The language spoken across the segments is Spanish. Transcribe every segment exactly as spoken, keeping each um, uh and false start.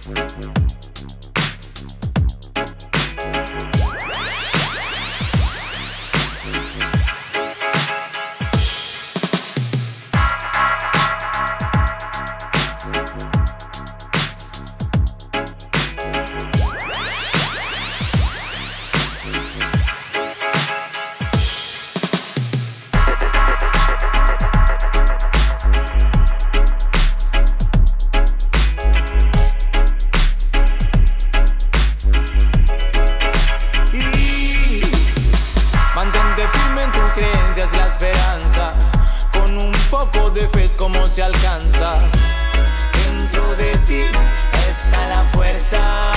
Se alcanza. Dentro de ti está la fuerza.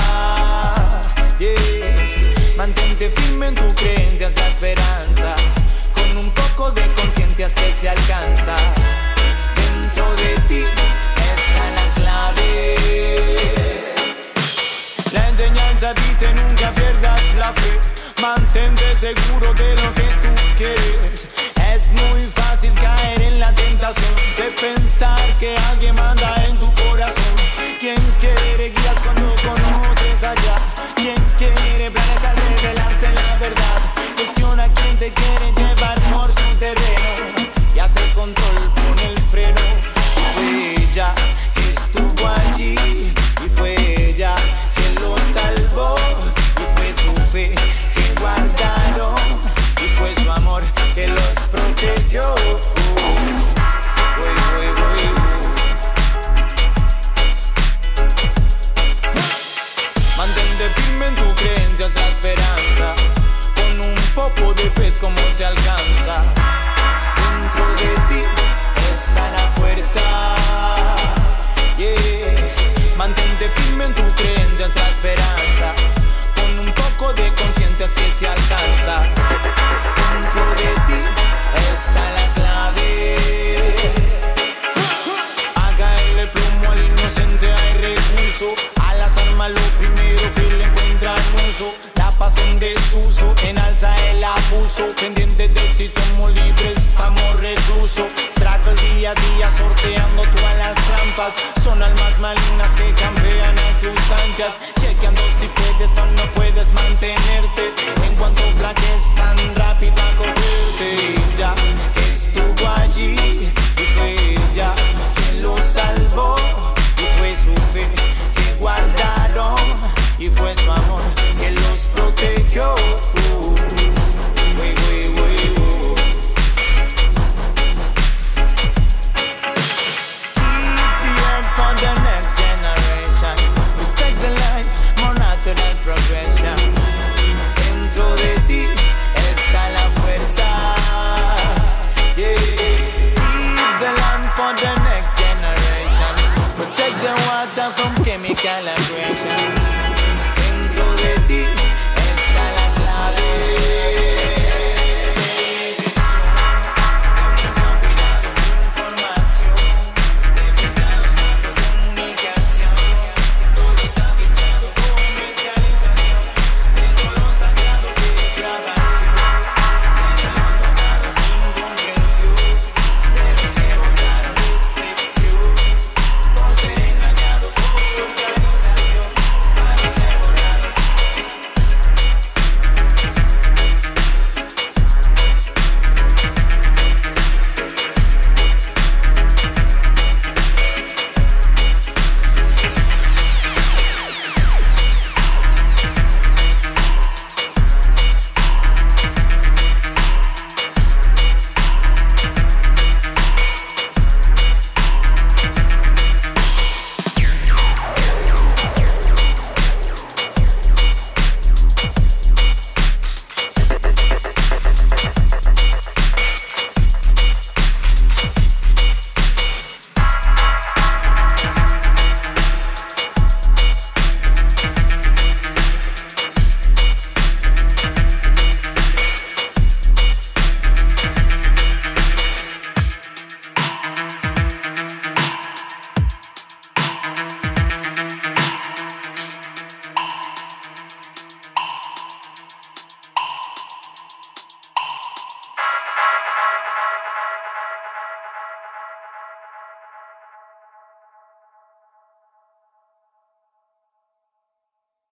Yes. Mantente firme en tu creencia, es la esperanza. Con un poco de conciencia es que se alcanza. Dentro de ti está la clave. La enseñanza dice nunca pierdas la fe. Mantente seguro de lo que tú quieres. Es muy fácil caer en la tentación de pensar que alguien manda en tu corazón. ¿Quién quiere guías cuando conoces allá? ¿Quién quiere planes al revelarse la verdad? Cuestiona quién te quiere llevar por su terreno y hace control, pone el freno. Fue ella que estuvo allí y fue ella que lo salvó y fue su fe que guardaron y fue su amor que los protegió. Mantente firme en tu creencia, es la esperanza. Con un poco de fe es como se alcanza. Dentro de ti está la fuerza. Yes. Mantente firme en tu creencia, es la esperanza. Con un poco de conciencia es que se alcanza. Dentro de ti está la clave. A caerle plomo al inocente hay recurso. A las armas lo primero que le encuentran uso. La paz en desuso, en alza el abuso. Pendientes de si somos libres, estamos reclusos. Trato el día a día sorteando todas las trampas. Son almas malignas que campean a sus anchas. Chequeando si puedes o no puedes mantenerte. En cuanto flaques tan rápido a cogerte. Ella que estuvo allí y fue ella quien lo salvó. Y fue su fe que guardaron y fue su amor que los protegió. Uh, wey, wey, wey, uh. Keep the earth for the next generation. Respect the life, more natural progression. Dentro de ti está la fuerza. Yeah. Keep the land for the next generation. Protect the water from chemical aggression. Dentro de ti